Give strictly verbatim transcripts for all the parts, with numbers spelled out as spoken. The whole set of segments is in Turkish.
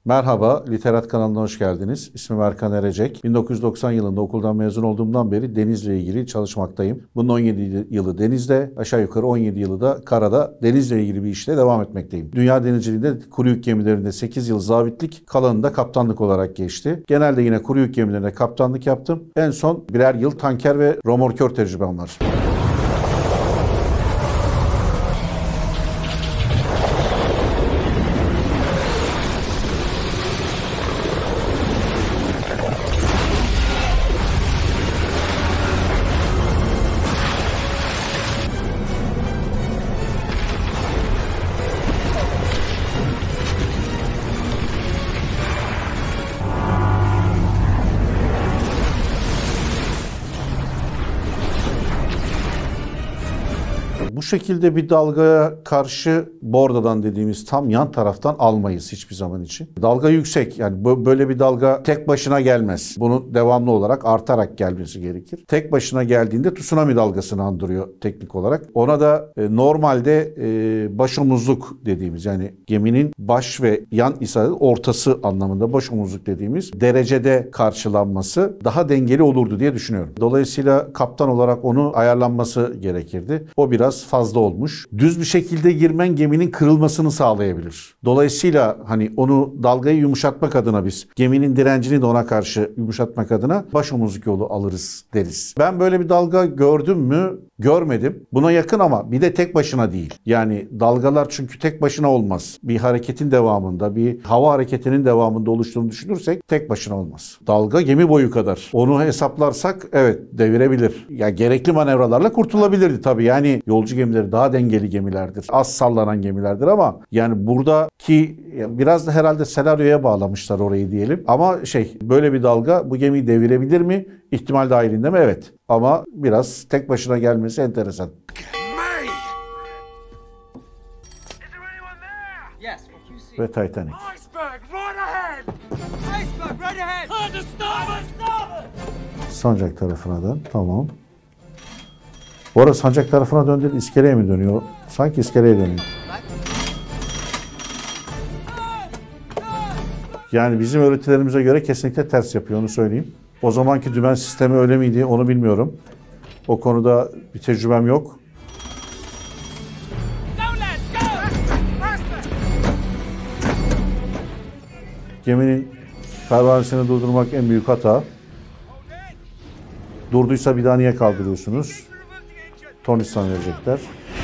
Merhaba, Literat kanalına hoş geldiniz. İsmim Erkan Erecek. bin dokuz yüz doksan yılında okuldan mezun olduğumdan beri denizle ilgili çalışmaktayım. Bunun on yedi yılı denizde, aşağı yukarı on yedi yılı da karada denizle ilgili bir işle devam etmekteyim. Dünya denizciliğinde kuru yük gemilerinde sekiz yıl zabitlik, kalanında kaptanlık olarak geçti. Genelde yine kuru yük gemilerinde kaptanlık yaptım. En son birer yıl tanker ve romorkör tecrübem var. Bu şekilde bir dalgaya karşı bordadan dediğimiz tam yan taraftan almayız hiçbir zaman için. Dalga yüksek, yani böyle bir dalga tek başına gelmez. Bunu devamlı olarak artarak gelmesi gerekir. Tek başına geldiğinde tsunami dalgasını andırıyor teknik olarak. Ona da e, normalde e, başomuzluk dediğimiz, yani geminin baş ve yan ise ortası anlamında başomuzluk dediğimiz derecede karşılanması daha dengeli olurdu diye düşünüyorum. Dolayısıyla kaptan olarak onu ayarlanması gerekirdi. O biraz fazla olmuş. Düz bir şekilde girmen geminin kırılmasını sağlayabilir. Dolayısıyla hani onu, dalgayı yumuşatmak adına biz geminin direncini de ona karşı yumuşatmak adına başomuzluk yolu alırız deriz. Ben böyle bir dalga gördüm mü? Görmedim. Buna yakın ama bir de tek başına değil. Yani dalgalar çünkü tek başına olmaz. Bir hareketin devamında, bir hava hareketinin devamında oluştuğunu düşünürsek tek başına olmaz. Dalga gemi boyu kadar. Onu hesaplarsak evet devirebilir. Ya gerekli manevralarla kurtulabilirdi tabii. Yani yolcu gemileri daha dengeli gemilerdir. Az sallanan gemilerdir ama yani buradaki biraz da herhalde senaryoya bağlamışlar orayı diyelim. Ama şey, böyle bir dalga bu gemiyi devirebilir mi? İhtimal dahilinde mi? Evet. Ama biraz tek başına gelmesi enteresan. Ve Titanic. Sancak tarafına dön. Tamam. Bu arada sancak tarafına döndü, iskeleye mi dönüyor? Sanki iskeleye dönüyor. Yani bizim öğretilerimize göre kesinlikle ters yapıyor, onu söyleyeyim. O zamanki dümen sistemi öyle miydi onu bilmiyorum. O konuda bir tecrübem yok. Geminin pervanesini durdurmak en büyük hata. Durduysa bir daha niye kaldırıyorsunuz? Tornistan verecekler.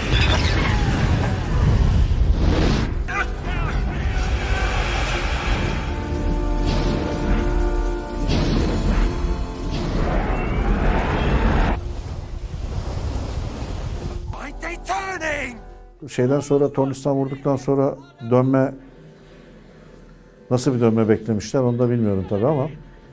Şeyden sonra, tornistan vurduktan sonra dönme, nasıl bir dönme beklemişler onu da bilmiyorum tabii ama.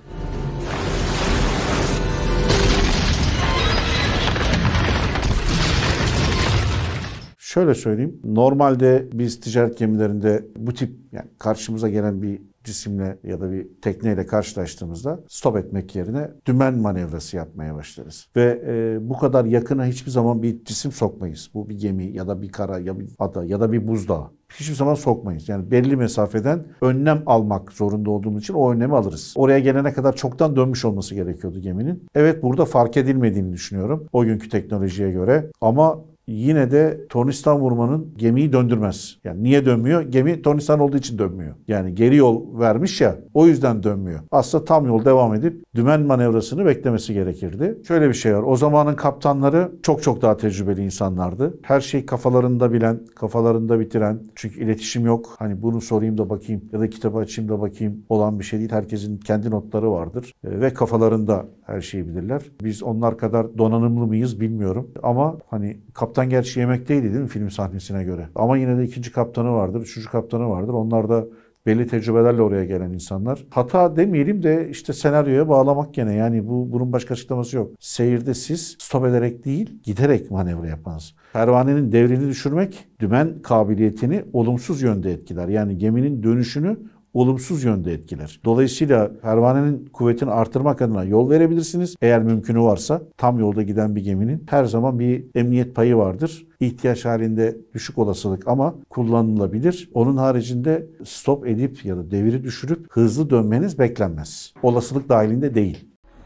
Şöyle söyleyeyim, normalde biz ticaret gemilerinde bu tip, yani karşımıza gelen bir cisimle ya da bir tekneyle karşılaştığımızda stop etmek yerine dümen manevrası yapmaya başlarız. Ve e, bu kadar yakına hiçbir zaman bir cisim sokmayız. Bu bir gemi ya da bir kara ya bir ada ya da bir buzdağı. Hiçbir zaman sokmayız. Yani belli mesafeden önlem almak zorunda olduğumuz için o önlemi alırız. Oraya gelene kadar çoktan dönmüş olması gerekiyordu geminin. Evet, burada fark edilmediğini düşünüyorum o günkü teknolojiye göre. Ama yine de tornistan vurmanın gemiyi döndürmez. Yani niye dönmüyor? Gemi tornistan olduğu için dönmüyor. Yani geri yol vermiş ya, o yüzden dönmüyor. Aslında tam yol devam edip dümen manevrasını beklemesi gerekirdi. Şöyle bir şey var. O zamanın kaptanları çok çok daha tecrübeli insanlardı. Her şeyi kafalarında bilen, kafalarında bitiren. Çünkü iletişim yok. Hani bunu sorayım da bakayım ya da kitabı açayım da bakayım olan bir şey değil. Herkesin kendi notları vardır. Ve kafalarında her şeyi bilirler. Biz onlar kadar donanımlı mıyız bilmiyorum. Ama hani kaptan gerçi yemekteydi değil mi film sahnesine göre? Ama yine de ikinci kaptanı vardır, üçüncü kaptanı vardır. Onlar da belli tecrübelerle oraya gelen insanlar. Hata demeyelim de işte senaryoya bağlamak gene. Yani bu bunun başka açıklaması yok. Seyirde siz stop ederek değil, giderek manevra yapmanız. Pervanenin devrini düşürmek dümen kabiliyetini olumsuz yönde etkiler. Yani geminin dönüşünü olumsuz yönde etkiler. Dolayısıyla pervanenin kuvvetini artırmak adına yol verebilirsiniz. Eğer mümkünü varsa tam yolda giden bir geminin her zaman bir emniyet payı vardır. İhtiyaç halinde düşük olasılık ama kullanılabilir. Onun haricinde stop edip ya da deviri düşürüp hızlı dönmeniz beklenmez. Olasılık dahilinde değil.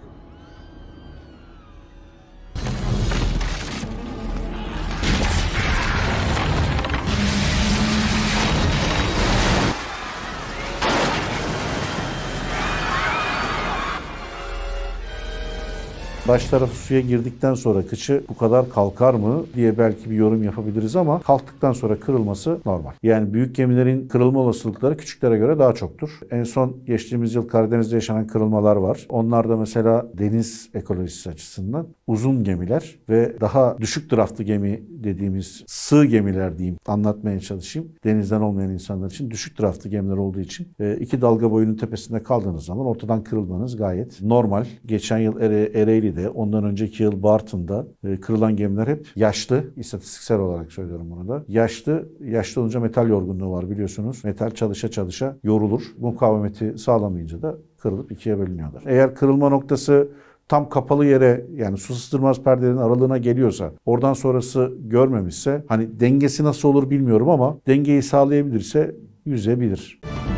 Baş tarafı suya girdikten sonra kıçı bu kadar kalkar mı diye belki bir yorum yapabiliriz ama kalktıktan sonra kırılması normal. Yani büyük gemilerin kırılma olasılıkları küçüklere göre daha çoktur. En son geçtiğimiz yıl Karadeniz'de yaşanan kırılmalar var. Onlar da mesela deniz ekolojisi açısından uzun gemiler ve daha düşük draftlı gemi dediğimiz sığ gemiler diyeyim anlatmaya çalışayım. Denizden olmayan insanlar için düşük draftlı gemiler olduğu için iki dalga boyunun tepesinde kaldığınız zaman ortadan kırılmanız gayet normal. Geçen yıl Ere, Ereğli de ondan önceki yıl Bartın'da e, kırılan gemiler hep yaşlı. İstatistiksel olarak söylüyorum bunu da. Yaşlı. Yaşlı olunca metal yorgunluğu var biliyorsunuz. Metal çalışa çalışa yorulur. Mukavemeti sağlamayınca da kırılıp ikiye bölünüyorlar. Eğer kırılma noktası tam kapalı yere yani su sızdırmaz perdelerin aralığına geliyorsa oradan sonrası görmemişse hani dengesi nasıl olur bilmiyorum ama dengeyi sağlayabilirse yüzebilir.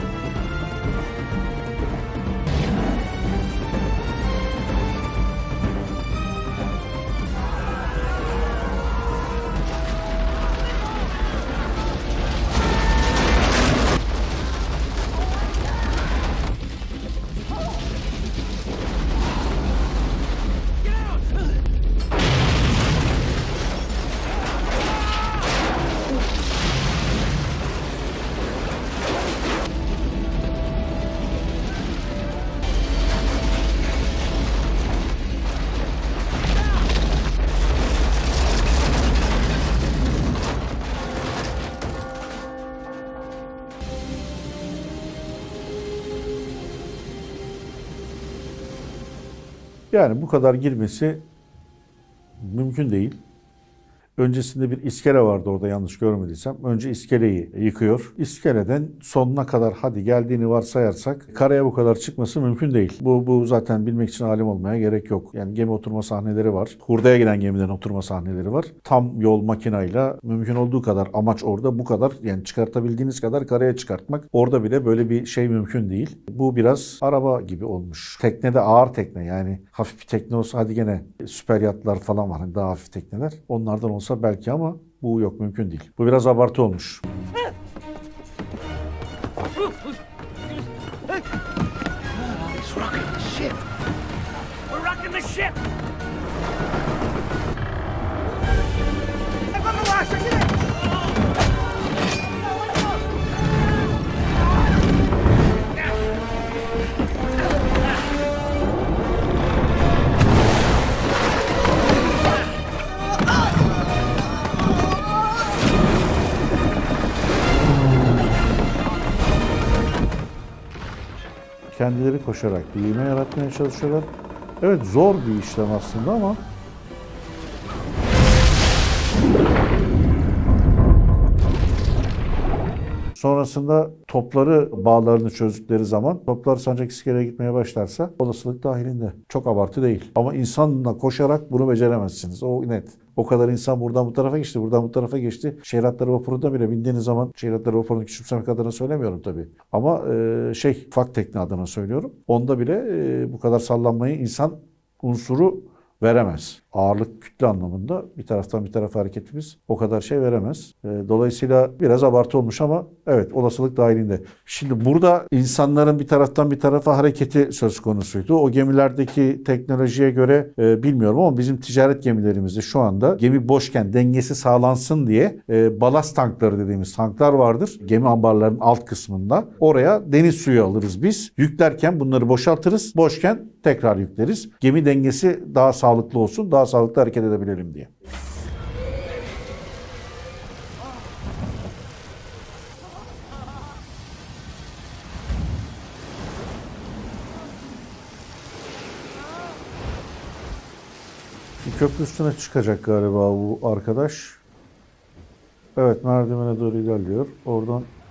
Yani bu kadar girmesi mümkün değil. Öncesinde bir iskele vardı orada yanlış görmediysem. Önce iskeleyi yıkıyor. İskeleden sonuna kadar hadi geldiğini varsayarsak karaya bu kadar çıkması mümkün değil. Bu, bu zaten bilmek için alim olmaya gerek yok. Yani gemi oturma sahneleri var. Hurdaya giden gemiden oturma sahneleri var. Tam yol makinayla mümkün olduğu kadar amaç orada bu kadar yani çıkartabildiğiniz kadar karaya çıkartmak. Orada bile böyle bir şey mümkün değil. Bu biraz araba gibi olmuş. Teknede ağır tekne yani hafif bir tekne olsa hadi gene süper yatlar falan var. Hani daha hafif tekneler. Onlardan olsa belki ama bu yok mümkün değil. Bu biraz abartı olmuş. Kendileri koşarak bir ivme yaratmaya çalışıyorlar. Evet zor bir işlem aslında ama sonrasında topları bağlarını çözdükleri zaman toplar sancak iskeleye gitmeye başlarsa olasılık dahilinde. Çok abartı değil. Ama insanla koşarak bunu beceremezsiniz. O net. O kadar insan buradan bu tarafa geçti, buradan bu tarafa geçti. Şehir hatları vapurunda bile bindiğiniz zaman, şehir hatları vapurunu küçümsemek adına söylemiyorum tabii. Ama e, şey, ufak tekne adına söylüyorum. Onda bile e, bu kadar sallanmayı insan unsuru veremez. Ağırlık kütle anlamında bir taraftan bir tarafa hareketimiz o kadar şey veremez. Dolayısıyla biraz abartı olmuş ama evet olasılık dahilinde. Şimdi burada insanların bir taraftan bir tarafa hareketi söz konusuydu. O gemilerdeki teknolojiye göre e, bilmiyorum ama bizim ticaret gemilerimizde şu anda gemi boşken dengesi sağlansın diye e, balast tankları dediğimiz tanklar vardır. Gemi ambarlarının alt kısmında. Oraya deniz suyu alırız biz. Yüklerken bunları boşaltırız. Boşken tekrar yükleriz. Gemi dengesi daha sağlıklı olsun, daha sağlıklı hareket edebilelim diye. Köprü üstüne çıkacak galiba bu arkadaş. Evet, merdivene doğru ilerliyor. Oradan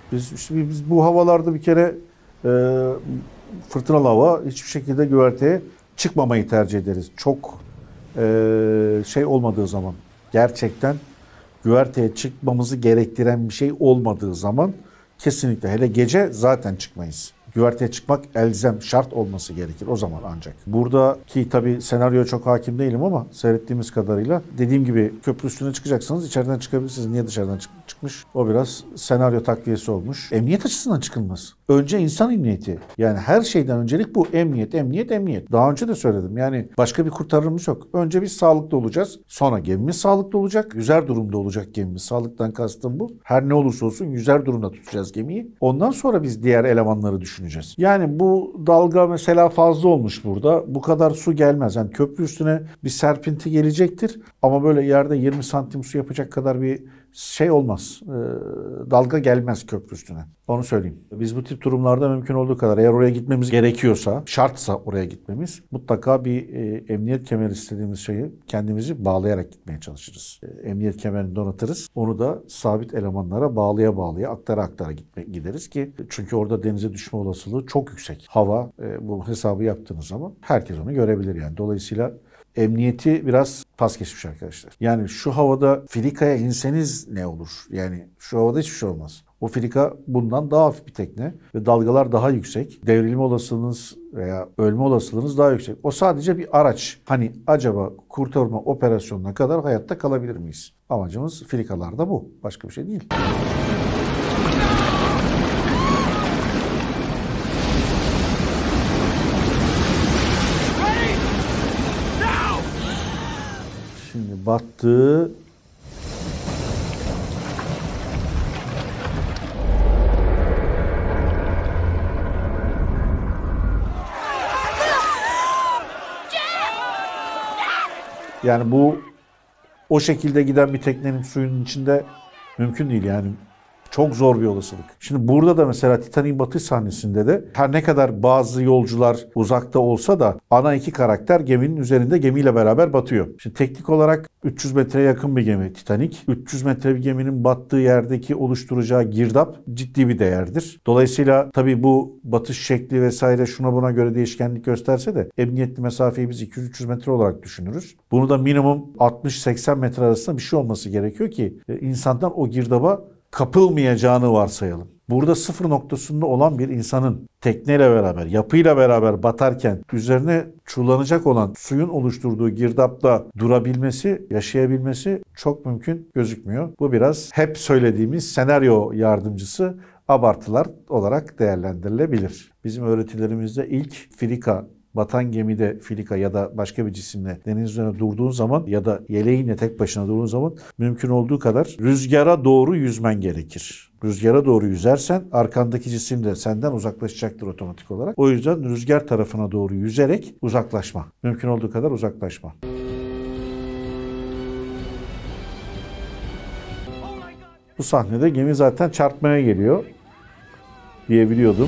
Biz, işte biz bu havalarda bir kere e, fırtınalı hava hiçbir şekilde güverteye çıkmamayı tercih ederiz. Çok e, şey olmadığı zaman, gerçekten güverteye çıkmamızı gerektiren bir şey olmadığı zaman kesinlikle, hele gece zaten çıkmayız. Güverteye çıkmak elzem, şart olması gerekir o zaman ancak. Buradaki tabii senaryoya çok hakim değilim ama seyrettiğimiz kadarıyla dediğim gibi köprü üstüne çıkacaksanız içeriden çıkabilirsiniz. Niye dışarıdan çık çıkmış? O biraz senaryo takviyesi olmuş. Emniyet açısından çıkılmaz. Önce insan emniyeti. Yani her şeyden öncelik bu emniyet, emniyet, emniyet. Daha önce de söyledim. Yani başka bir kurtarırımız yok. Önce biz sağlıklı olacağız. Sonra gemimiz sağlıklı olacak. Yüzer durumda olacak gemimiz. Sağlıktan kastım bu. Her ne olursa olsun yüzer durumda tutacağız gemiyi. Ondan sonra biz diğer elemanları düşüneceğiz. Yani bu dalga mesela fazla olmuş burada. Bu kadar su gelmez. Yani köprü üstüne bir serpinti gelecektir. Ama böyle yerde yirmi santim su yapacak kadar bir şey olmaz. E, dalga gelmez köprü üstüne. Onu söyleyeyim. Biz bu tip durumlarda mümkün olduğu kadar, eğer oraya gitmemiz gerekiyorsa, şartsa oraya gitmemiz, mutlaka bir e, emniyet kemeri istediğimiz şeyi kendimizi bağlayarak gitmeye çalışırız. E, emniyet kemerini donatırız. Onu da sabit elemanlara bağlaya bağlaya, aktara aktara gitme, gideriz ki, çünkü orada denize düşme olasılığı çok yüksek. Hava, e, bu hesabı yaptığınız zaman herkes onu görebilir yani. Dolayısıyla emniyeti biraz pas geçmiş arkadaşlar. Yani şu havada filikaya inseniz ne olur? Yani şu havada hiçbir şey olmaz. O filika bundan daha hafif bir tekne ve dalgalar daha yüksek. Devrilme olasılığınız veya ölme olasılığınız daha yüksek. O sadece bir araç. Hani acaba kurtarma operasyonuna kadar hayatta kalabilir miyiz? Amacımız filikalarda bu. Başka bir şey değil. Şimdi battı. Yani bu o şekilde giden bir teknenin suyun içinde mümkün değil yani. Çok zor bir olasılık. Şimdi burada da mesela Titanic'in batış sahnesinde de her ne kadar bazı yolcular uzakta olsa da ana iki karakter geminin üzerinde gemiyle beraber batıyor. Şimdi teknik olarak üç yüz metreye yakın bir gemi Titanic. üç yüz metre bir geminin battığı yerdeki oluşturacağı girdap ciddi bir değerdir. Dolayısıyla tabii bu batış şekli vesaire şuna buna göre değişkenlik gösterse de emniyetli mesafeyi biz iki yüz üç yüz metre olarak düşünürüz. Bunu da minimum altmış seksen metre arasında bir şey olması gerekiyor ki insandan o girdaba kapılmayacağını varsayalım. Burada sıfır noktasında olan bir insanın tekneyle beraber, yapıyla beraber batarken üzerine çullanacak olan suyun oluşturduğu girdapta durabilmesi, yaşayabilmesi çok mümkün gözükmüyor. Bu biraz hep söylediğimiz senaryo yardımcısı abartılar olarak değerlendirilebilir. Bizim öğretilerimizde ilk filika, batan gemide filika ya da başka bir cisimle deniz üzerine durduğun zaman ya da yeleğinle tek başına durduğun zaman mümkün olduğu kadar rüzgara doğru yüzmen gerekir. Rüzgara doğru yüzersen arkandaki cisim de senden uzaklaşacaktır otomatik olarak. O yüzden rüzgar tarafına doğru yüzerek uzaklaşma. Mümkün olduğu kadar uzaklaşma. Bu sahnede gemi zaten çarpmaya geliyor diyebiliyordum.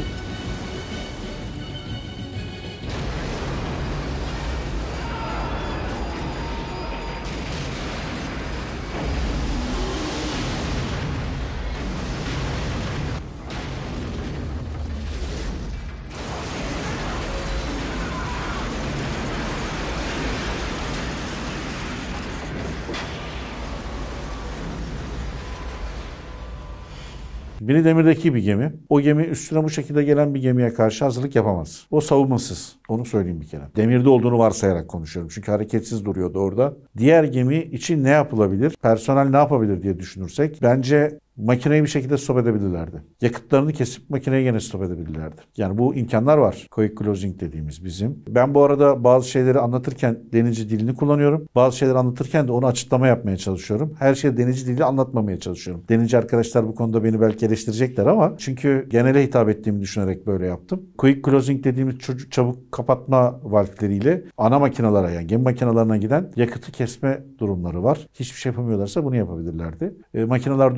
Biri demirdeki bir gemi. O gemi üstüne bu şekilde gelen bir gemiye karşı hazırlık yapamaz. O savunmasız. Onu söyleyeyim bir kere. Demirde olduğunu varsayarak konuşuyorum. Çünkü hareketsiz duruyordu orada. Diğer gemi için ne yapılabilir? Personel ne yapabilir diye düşünürsek bence makineyi bir şekilde stop edebilirlerdi. Yakıtlarını kesip makineyi gene stop edebilirlerdi. Yani bu imkanlar var. Quick closing dediğimiz bizim. Ben bu arada bazı şeyleri anlatırken denizci dilini kullanıyorum. Bazı şeyleri anlatırken de onu açıklama yapmaya çalışıyorum. Her şeyi denizci dili anlatmamaya çalışıyorum. Denizci arkadaşlar bu konuda beni belki eleştirecekler ama çünkü genele hitap ettiğimi düşünerek böyle yaptım. Quick closing dediğimiz çabuk kapatma valfleriyle ana makinalara, yani gemi makinalarına giden yakıtı kesme durumları var. Hiçbir şey yapamıyorlarsa bunu yapabilirlerdi. E, makineler durduğu zaman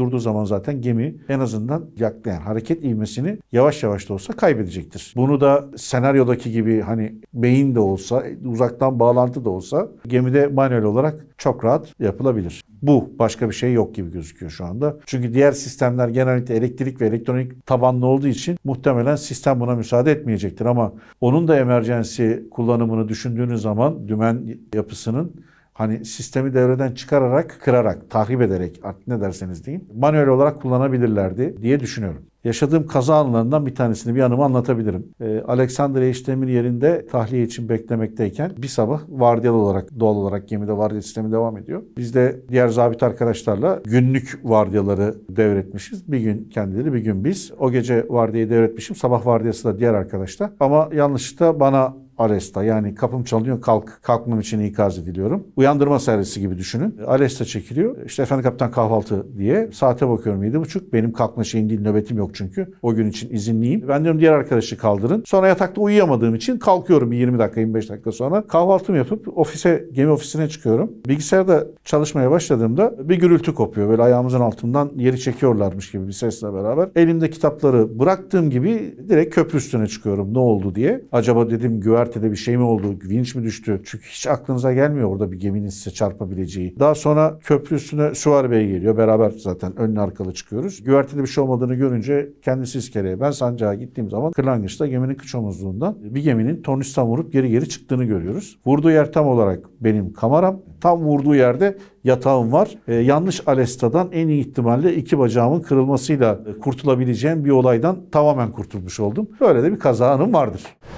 zaman zaten gemi en azından yaklayan hareket ivmesini yavaş yavaş da olsa kaybedecektir. Bunu da senaryodaki gibi hani beyin de olsa, uzaktan bağlantı da olsa gemide manuel olarak çok rahat yapılabilir. Bu. Başka bir şey yok gibi gözüküyor şu anda. Çünkü diğer sistemler genellikle elektrik ve elektronik tabanlı olduğu için muhtemelen sistem buna müsaade etmeyecektir. Ama onun da emergency kullanımını düşündüğünüz zaman dümen yapısının hani sistemi devreden çıkararak, kırarak, tahrip ederek artık ne derseniz deyin manuel olarak kullanabilirlerdi diye düşünüyorum. Yaşadığım kaza anılarından bir tanesini, bir anımı anlatabilirim. Ee, Alexandria işleminin yerinde tahliye için beklemekteyken bir sabah vardiyalı olarak, doğal olarak gemide vardiya sistemi devam ediyor. Biz de diğer zabit arkadaşlarla günlük vardiyaları devretmişiz. Bir gün kendileri, bir gün biz. O gece vardiyayı devretmişim. Sabah vardiyası da diğer arkadaşlar. Ama yanlışlıkla bana Alesta, yani kapım çalıyor, kalk, kalkmam için ikaz ediliyorum. Uyandırma servisi gibi düşünün. Alesta çekiliyor. İşte efendim kaptan kahvaltı diye. Saate bakıyorum yedi buçuk. Benim kalkma şeyim değil, nöbetim yok çünkü. O gün için izinliyim. Ben diyorum diğer arkadaşı kaldırın. Sonra yatakta uyuyamadığım için kalkıyorum yirmi dakika, yirmi beş dakika sonra. Kahvaltımı yapıp ofise, gemi ofisine çıkıyorum. Bilgisayarda çalışmaya başladığımda bir gürültü kopuyor. Böyle ayağımızın altından yeri çekiyorlarmış gibi bir sesle beraber. Elimde kitapları bıraktığım gibi direkt köprü üstüne çıkıyorum. Ne oldu diye. Acaba dedim güven Güvertede bir şey mi oldu? Vinç mi düştü? Çünkü hiç aklınıza gelmiyor orada bir geminin size çarpabileceği. Daha sonra köprü üstüne Süvari Bey geliyor. Beraber zaten önlü arkalı çıkıyoruz. Güvertede bir şey olmadığını görünce kendisi iskeleye, ben sancağa gittiğim zaman kırlangıçta geminin kıç omuzluğundan bir geminin tornistan vurup geri geri çıktığını görüyoruz. Vurduğu yer tam olarak benim kameram. Tam vurduğu yerde yatağım var. Ee, yanlış alestadan en iyi ihtimalle iki bacağımın kırılmasıyla kurtulabileceğim bir olaydan tamamen kurtulmuş oldum. Böyle de bir kaza anım vardır.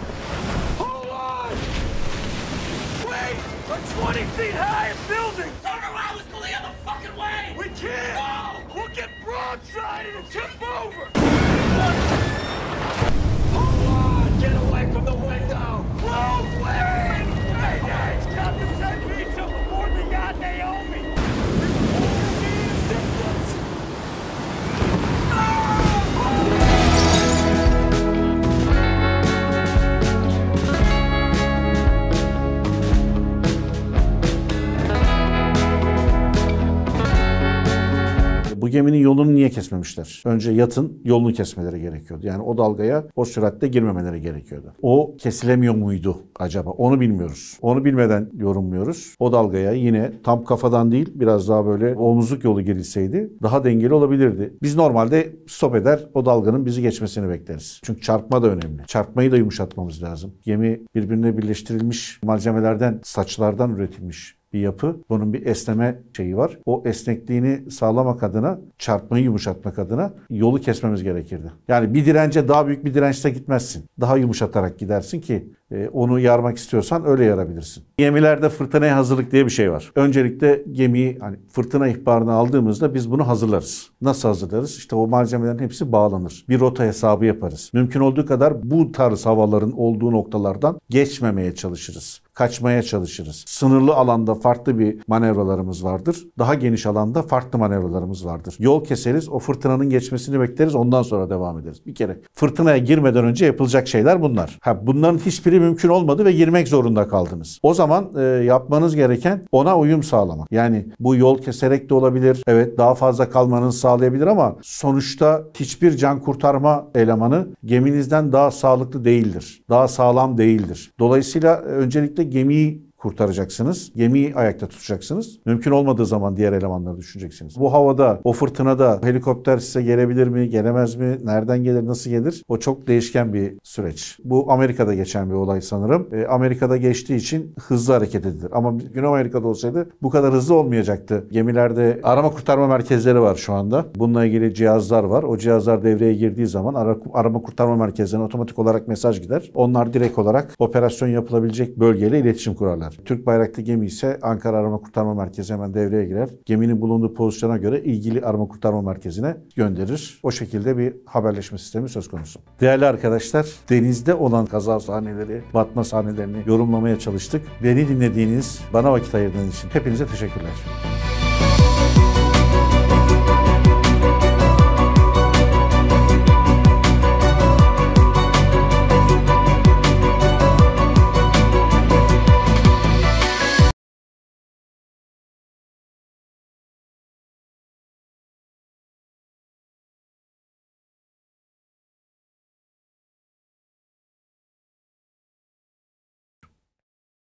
twenty feet high building! Turn around, let's go the other fucking way! We can't! No! We'll get broadsided and tip over! Hold on! Get away from the window! Close wind! Hey, guys! Got the ten feet up aboard the yacht Naomi! Symptoms! Bu geminin yolunu niye kesmemişler? Önce yatın yolunu kesmeleri gerekiyordu. Yani o dalgaya o süratle girmemeleri gerekiyordu. O kesilemiyor muydu acaba? Onu bilmiyoruz. Onu bilmeden yorumluyoruz. O dalgaya yine tam kafadan değil, biraz daha böyle omuzluk yolu girilseydi daha dengeli olabilirdi. Biz normalde stop eder, o dalganın bizi geçmesini bekleriz. Çünkü çarpma da önemli. Çarpmayı da yumuşatmamız lazım. Gemi birbirine birleştirilmiş malzemelerden, saçlardan üretilmiş bir yapı. Bunun bir esneme şeyi var. O esnekliğini sağlamak adına, çarpmayı yumuşatmak adına yolu kesmemiz gerekirdi. Yani bir dirence, daha büyük bir dirençle gitmezsin. Daha yumuşatarak gidersin ki e, onu yarmak istiyorsan öyle yarabilirsin. Gemilerde fırtınaya hazırlık diye bir şey var. Öncelikle gemiyi, hani fırtına ihbarını aldığımızda biz bunu hazırlarız. Nasıl hazırlarız? İşte o malzemelerin hepsi bağlanır. Bir rota hesabı yaparız. Mümkün olduğu kadar bu tarz havaların olduğu noktalardan geçmemeye çalışırız. Kaçmaya çalışırız. Sınırlı alanda farklı bir manevralarımız vardır. Daha geniş alanda farklı manevralarımız vardır. Yol keseriz, o fırtınanın geçmesini bekleriz, ondan sonra devam ederiz. Bir kere fırtınaya girmeden önce yapılacak şeyler bunlar. Ha, bunların hiçbiri mümkün olmadı ve girmek zorunda kaldınız. O zaman e, yapmanız gereken ona uyum sağlamak. Yani bu yol keserek de olabilir. Evet, daha fazla kalmanızı sağlayabilir ama sonuçta hiçbir can kurtarma elemanı geminizden daha sağlıklı değildir. Daha sağlam değildir. Dolayısıyla öncelikle gemiyi kurtaracaksınız. Gemiyi ayakta tutacaksınız. Mümkün olmadığı zaman diğer elemanları düşüneceksiniz. Bu havada, o fırtınada helikopter size gelebilir mi, gelemez mi, nereden gelir, nasıl gelir? O çok değişken bir süreç. Bu Amerika'da geçen bir olay sanırım. E, Amerika'da geçtiği için hızlı hareket edilir. Ama Güney Amerika'da olsaydı bu kadar hızlı olmayacaktı. Gemilerde arama kurtarma merkezleri var şu anda. Bununla ilgili cihazlar var. O cihazlar devreye girdiği zaman ara, arama kurtarma merkezlerine otomatik olarak mesaj gider. Onlar direkt olarak operasyon yapılabilecek bölgeyle iletişim kurarlar. Türk bayraklı gemi ise Ankara Arama Kurtarma Merkezi hemen devreye girer. Geminin bulunduğu pozisyona göre ilgili arama kurtarma merkezine gönderir. O şekilde bir haberleşme sistemi söz konusu. Değerli arkadaşlar, denizde olan kaza sahneleri, batma sahnelerini yorumlamaya çalıştık. Beni dinlediğiniz, bana vakit ayırdığınız için hepinize teşekkürler.